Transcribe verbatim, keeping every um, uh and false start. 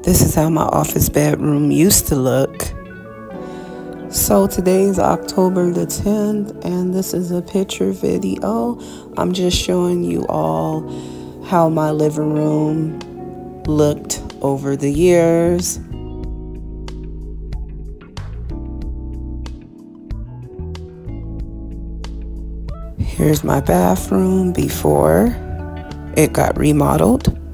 This is how my office bedroom used to look. So today is October the tenth, and this is a picture video. I'm just showing you all how my living room looked over the years. Here's my bathroom before it got remodeled.